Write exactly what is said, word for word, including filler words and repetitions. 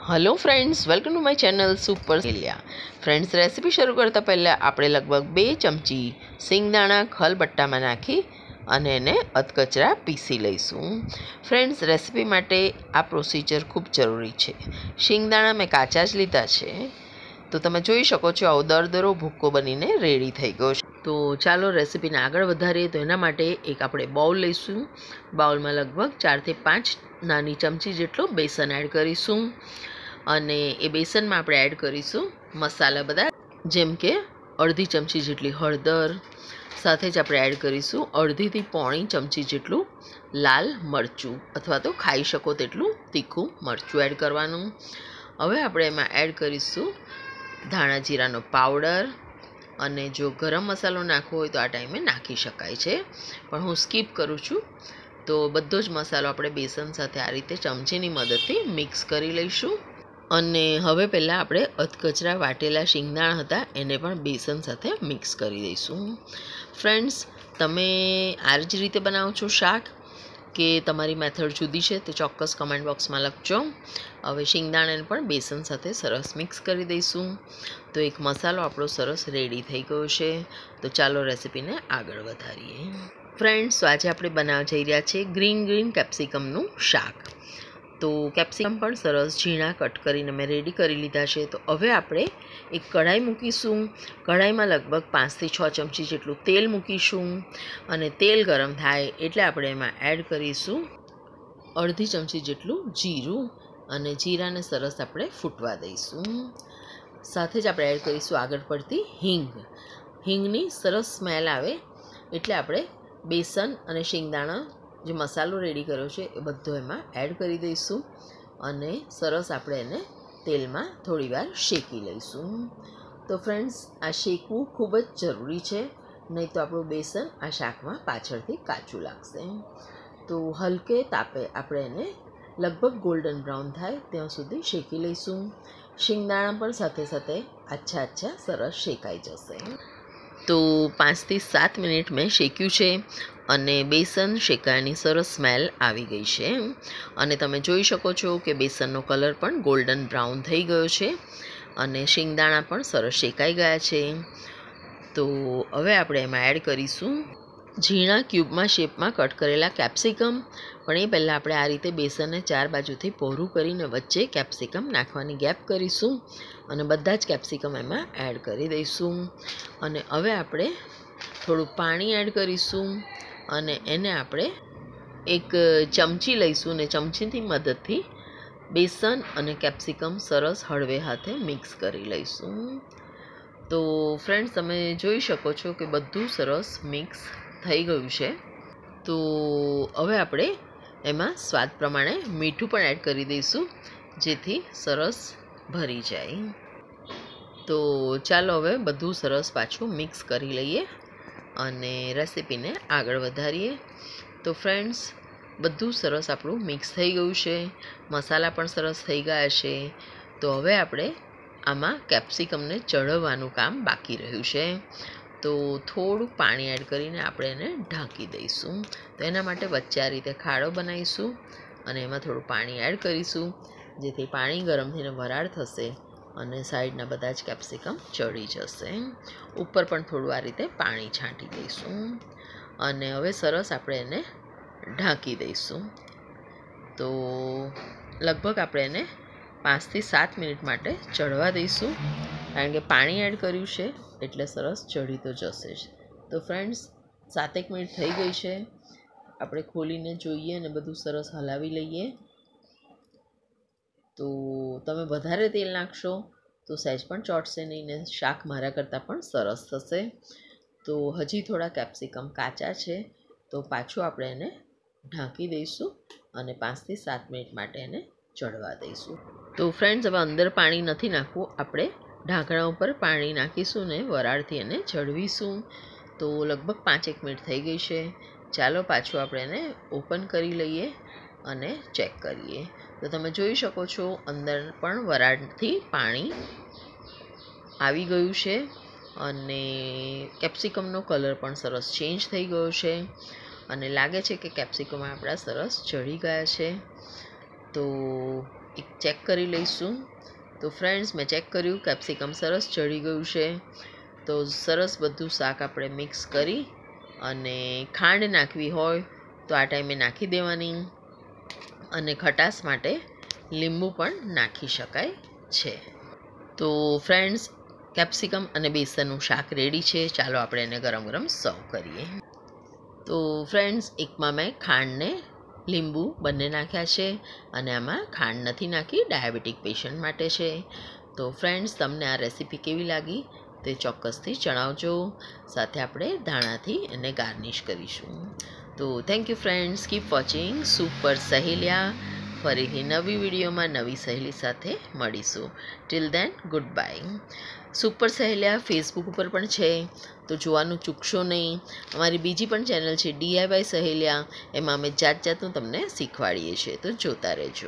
Hello friends, welcome to my channel super Saheliya. Friends, recipe शुरू करता पहले આપણે લગભગ બે ચમચી સિંગદાણા ખલબટ્ટામાં નાખી અને એને અધકચરા પીસી લઈશું। ફ્રેન્ડ્સ, રેસિપી માટે આ પ્રોસિજર ખૂબ જરૂરી છે। સિંગદાણા મેં કાચા જ લીધા છે, તો તમે જોઈ શકો છો આવો દરદરો ભૂક્કો બનીને રેડી થઈ ગયો છે। તો ચાલો રેસિપીને આગળ વધારીએ। તો એના માટે એક આપણે બાઉલ લઈશું। બાઉલમાં લગભગ ચારથી પાંચ નાની ચમચી જેટલો બેસન એડ કરીશું અને એ બેસનમાં આપણે એડ કરીશું મસાલા બધા, જેમ કે અડધી ચમચી જેટલી હળદર, સાથે જ આપણે એડ કરીશું અડધીથી પોણી ચમચી જેટલું લાલ મરચું અથવા તો ખાઈ શકો તેટલું તીખું મરચું એડ કરવાનું। હવે આપણે એમાં એડ કરીશું ધાણા જીરાનો પાવડર, અને જો ગરમ મસાલો નાખવો હોય તો આ ટાઈમે નાખી શકાય છે, પણ હું સ્કીપ કરું છું। તો બધો જ મસાલો આપણે બેસન સાથે આ રીતે ચમચીની મદદથી મિક્સ કરી લઈશું। અને હવે પહેલાં આપણે અધકચરા વાટેલા શિંગદાણા હતા એને પણ બેસન સાથે મિક્સ કરી દઈશું। ફ્રેન્ડ્સ, તમે આ જ રીતે બનાવો છો શાક કે તમારી મેથડ જુદી છે તે ચોક્કસ કમેન્ટ બોક્સમાં લખજો। હવે શિંગદાણાને પણ બેસન સાથે સરસ મિક્સ કરી દઈશું। તો એક મસાલો આપણો સરસ રેડી થઈ ગયો છે। તો ચાલો રેસિપીને આગળ વધારીએ। ફ્રેન્ડ્સ, આજે આપણે બનાવવા જઈ રહ્યા છીએ ગ્રીન ગ્રીન કેપ્સિકમનું શાક। તો કેપ્સિકમ પણ સરસ ઝીણા કટ કરીને મેં રેડી કરી લીધા છે। તો હવે આપણે એક કઢાઈ મૂકીશું। કઢાઈમાં લગભગ પાંચથી છ ચમચી જેટલું તેલ મૂકીશું, અને તેલ ગરમ થાય એટલે આપણે એમાં એડ કરીશું અડધી ચમચી જેટલું જીરું, અને જીરાને સરસ આપણે ફૂટવા દઈશું। સાથે જ આપણે એડ કરીશું આગળ પડતી હિંગ। હિંગની સરસ સ્મેલ આવે એટલે આપણે બેસન અને શિંગદાણા જે મસાલો રેડી કર્યો છે એ બધો એમાં એડ કરી દઈશું, અને સરસ આપણે એને તેલમાં થોડીવાર શેકી લઈશું। તો ફ્રેન્ડ્સ, આ શેકવું ખૂબ જ જરૂરી છે, નહીં તો આપણું બેસન આ શાકમાં પાછળથી કાચું લાગશે। તો હલકે તાપે આપણે એને લગભગ ગોલ્ડન બ્રાઉન થાય ત્યાં સુધી શેકી લઈશું। શિંગદાણા પણ સાથે સાથે આછા આછા સરસ શેકાઈ જશે। તો પાંચથી સાત મિનિટ મેં શેક્યું છે, અને બેસન શેકાયાની સરસ સ્મેલ આવી ગઈ છે, અને તમે જોઈ શકો છો કે બેસનનો કલર પણ ગોલ્ડન બ્રાઉન થઈ ગયો છે, અને શિંગદાણા પણ સરસ શેકાઈ ગયા છે। તો હવે આપણે એમાં એડ કરીશું ઝીણા ક્યુબમાં શેપમાં કટ કરેલા કેપ્સિકમ। પણ એ પહેલાં આપણે આ રીતે બેસનને ચાર બાજુથી પહોળું કરીને વચ્ચે કેપ્સિકમ નાખવાની ગેપ કરીશું, અને બધા જ કેપ્સિકમ એમાં એડ કરી દઈશું। અને હવે આપણે થોડું પાણી એડ કરીશું, અને એને આપણે એક ચમચી લઈશું ને ચમચીની મદદથી બેસન અને કેપ્સિકમ સરસ હળવે હાથે મિક્સ કરી લઈશું। તો ફ્રેન્ડ્સ, તમે જોઈ શકો છો કે બધું સરસ મિક્સ થઈ ગયું છે। તો હવે આપણે એમાં સ્વાદ પ્રમાણે મીઠું પણ એડ કરી દઈશું, જેથી સરસ ભરી જાય। તો ચાલો હવે બધું સરસ પાછું મિક્સ કરી લઈએ અને રેસિપીને આગળ વધારીએ। તો ફ્રેન્ડ્સ, બધું સરસ આપણું મિક્સ થઈ ગયું છે, મસાલા પણ સરસ થઈ ગયા છે। તો હવે આપણે આમાં કેપ્સિકમને ચઢવવાનું કામ બાકી રહ્યું છે। તો થોડું પાણી એડ કરીને આપણે એને ઢાંકી દઈશું। તો એના માટે વચ્ચે આ રીતે ખાડો બનાવીશું, અને એમાં થોડું પાણી એડ કરીશું, જેથી પાણી ગરમ થઈને વરાળ થશે અને સાઈડના બધા જ કેપ્સિકમ ચડી જશે। ઉપર પણ થોડું આ રીતે પાણી છાંટી દઈશું, અને હવે સરસ આપણે એને ઢાંકી દઈશું। તો લગભગ આપણે એને પાંચથી સાત મિનિટ માટે ચડવા દઈશું, કારણ કે પાણી એડ કર્યું છે એટલે સરસ ચડી તો જશે જ। તો ફ્રેન્ડ્સ, સાતેક મિનિટ થઈ ગઈ છે, આપણે ખોલીને જોઈએ અને બધું સરસ હલાવી લઈએ। તો તમે વધારે તેલ નાખશો તો સહેજ પણ ચોંટશે નહીં, ને શાક મારા કરતાં પણ સરસ થશે। તો હજી થોડા કેપ્સિકમ કાચા છે, તો પાછું આપણે એને ઢાંકી દઈશું અને પાંચથી સાત મિનિટ માટે એને ચડવા દઈશું। તો ફ્રેન્ડ્સ, હવે અંદર પાણી નથી નાખવું, આપણે ઢાંકણા ઉપર પાણી નાખીશું ને વરાળથી એને ચડવીશું। તો લગભગ પાંચેક મિનિટ થઈ ગઈ છે, ચાલો પાછું આપણે એને ઓપન કરી લઈએ અને ચેક કરીએ। તો તમે જોઈ શકો છો અંદર પણ વરાળથી પાણી આવી ગયું છે, અને કેપ્સિકમનો કલર પણ સરસ ચેન્જ થઈ ગયો છે, અને લાગે છે કે કેપ્સિકમ આપણા સરસ ચડી ગયા છે। તો એક ચેક કરી લઈશું. તો ફ્રેન્ડ્સ મેં ચેક કર્યું, કેપ્સિકમ સરસ ચડી ગયું છે. તો સરસ બધું શાક આપણે મિક્સ કરી અને ખાંડ નાખવી હોય તો આ ટાઈમે નાખી દેવાની, અને ખટાશ માટે લીંબુ પણ નાખી શકાય છે. તો ફ્રેન્ડ્સ કેપ્સિકમ અને બેસનનું શાક રેડી છે. ચાલો આપણે એને ગરમ ગરમ સર્વ કરીએ. તો ફ્રેન્ડ્સ એકમાં મેં ખાંડને લીંબુ બંને નાખ્યા છે, અને આમાં ખાંડ નથી નાખી, ડાયાબિટીક પેશન્ટ માટે છે. તો ફ્રેન્ડ્સ તમને આ રેસીપી કેવી લાગી તે ચોક્કસથી જણાવજો. સાથે આપણે ધાણાથી એને ગાર્નિશ કરીશું. તો thank you friends, keep watching super Saheliya. ફરીથી નવી વિડીયોમાં નવી સહેલી સાથે મળીશું. Till then goodbye. Super Saheliya Facebook ઉપર પણ છે, તો જોવાનું ચૂકશો નહીં. અમારી બીજી પણ ચેનલ છે ડીઆઈવાય સહેલિયા, એમાં અમે જાત જાતનું તમને શીખવાડીએ છીએ, તો જોતા રહેજો.